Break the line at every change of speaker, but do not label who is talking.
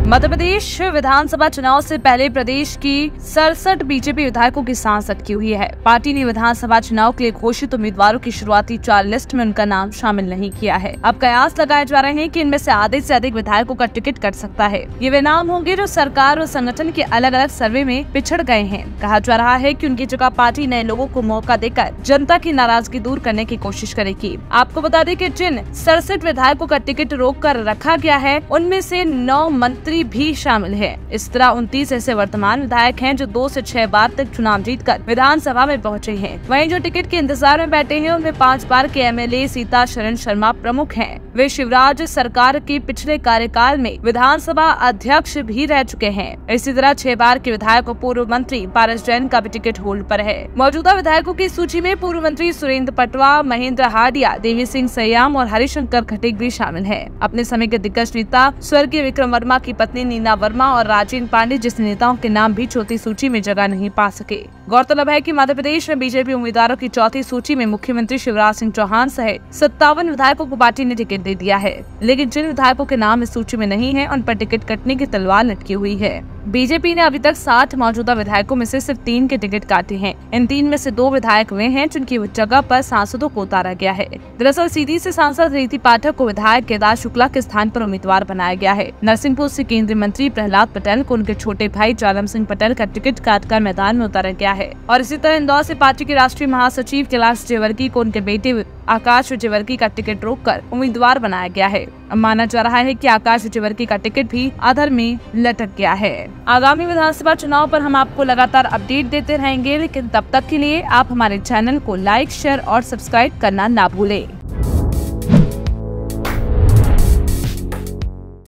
मध्य प्रदेश विधानसभा चुनाव से पहले प्रदेश की 67 बीजेपी विधायकों की सांस अटकी हुई है। पार्टी ने विधानसभा चुनाव के लिए घोषित उम्मीदवारों की शुरुआती 4 लिस्ट में उनका नाम शामिल नहीं किया है। अब कयास लगाए जा रहे हैं कि इनमें से आधे से अधिक विधायकों का टिकट कट सकता है। ये वे नाम होंगे जो सरकार और संगठन के अलग अलग सर्वे में पिछड़ गए हैं। कहा जा रहा है कि उनकी जगह पार्टी नए लोगों को मौका देकर जनता की नाराजगी दूर करने की कोशिश करेगी। आपको बता दें कि जिन 67 विधायकों का टिकट रोक कर रखा गया है, उनमें से 9 मंत्री भी शामिल है। इस तरह 29 ऐसे वर्तमान विधायक हैं जो 2 से 6 बार तक चुनाव जीतकर विधानसभा में पहुंचे हैं। वहीं जो टिकट के इंतजार में बैठे हैं, उनमें 5 बार के एमएलए सीता शरण शर्मा प्रमुख हैं। वे शिवराज सरकार के पिछले कार्यकाल में विधानसभा अध्यक्ष भी रह चुके हैं। इसी तरह 6 बार के विधायक और पूर्व मंत्री पारस जैन का भी टिकट होल्ड पर है। मौजूदा विधायकों की सूची में पूर्व मंत्री सुरेंद्र पटवा, महेंद्र हाडिया, देवी सिंह सयाम और हरिशंकर खटीक भी शामिल है। अपने समय के दिग्गज नेता स्वर्गीय विक्रम वर्मा की पत्नी नीना वर्मा और राजेंद्र पांडे जैसे नेताओं के नाम भी चौथी सूची में जगह नहीं पा सके। गौरतलब है कि मध्य प्रदेश में बीजेपी उम्मीदवारों की चौथी सूची में मुख्यमंत्री शिवराज सिंह चौहान सहित 57 विधायकों को पार्टी ने टिकट दे दिया है, लेकिन जिन विधायकों के नाम इस सूची में नहीं है, उन पर टिकट कटने की तलवार लटकी हुई है। बीजेपी ने अभी तक 60 मौजूदा विधायकों में से सिर्फ 3 के टिकट काटे हैं। इन 3 में से 2 विधायक वे हैं जिनकी जगह पर सांसदों को उतारा गया है। दरअसल सीधी से सांसद रीति पाठक को विधायक केदार शुक्ला के स्थान पर उम्मीदवार बनाया गया है। नरसिंहपुर से केंद्रीय मंत्री प्रहलाद पटेल को उनके छोटे भाई जालम सिंह पटेल का टिकट काटकर मैदान में उतारा गया है। और इसी तरह इंदौर से पार्टी के राष्ट्रीय महासचिव कैलाश विजयवर्गीय को उनके बेटे आकाश विजयवर्गीय का टिकट रोककर उम्मीदवार बनाया गया है। अब माना जा रहा है कि आकाश विजयवर्गीय का टिकट भी अधर में लटक गया है। आगामी विधानसभा चुनाव पर हम आपको लगातार अपडेट देते रहेंगे, लेकिन तब तक के लिए आप हमारे चैनल को लाइक, शेयर और सब्सक्राइब करना ना भूलें।